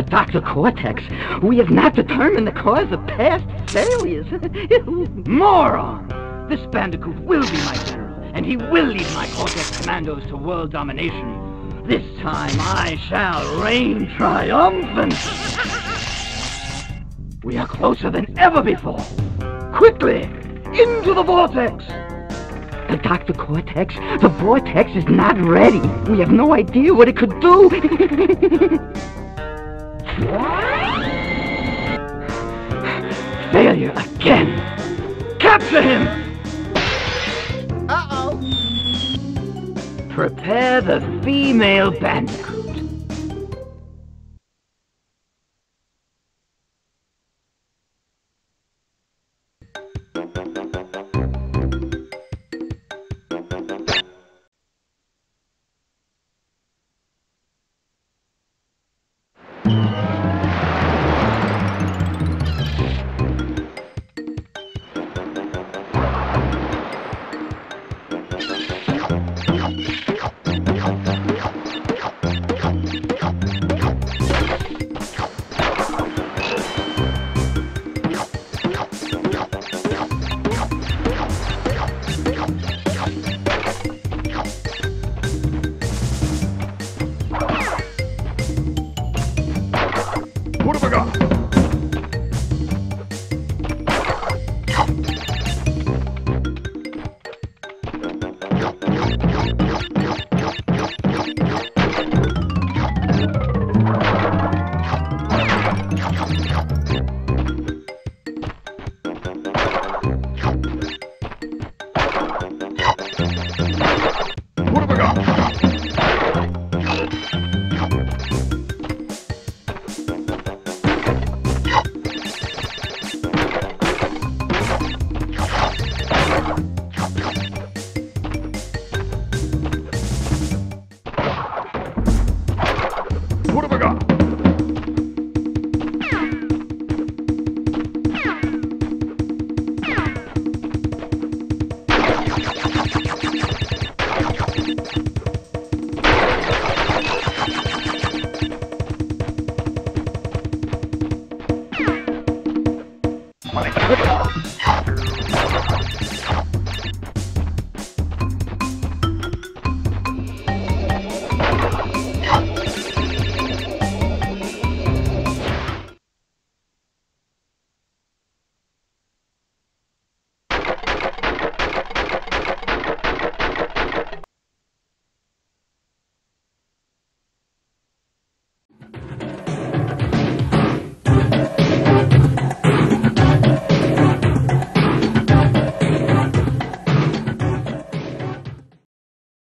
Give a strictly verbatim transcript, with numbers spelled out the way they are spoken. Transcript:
But Doctor Cortex, we have not determined the cause of past failures. Moron! This Bandicoot will be my general, and he will lead my Cortex commandos to world domination. This time I shall reign triumphant. We are closer than ever before. Quickly, into the vortex! The Doctor Cortex, the vortex is not ready. We have no idea what it could do. Failure again! Capture him! Uh-oh. Prepare the female Bandicoot. What have I got?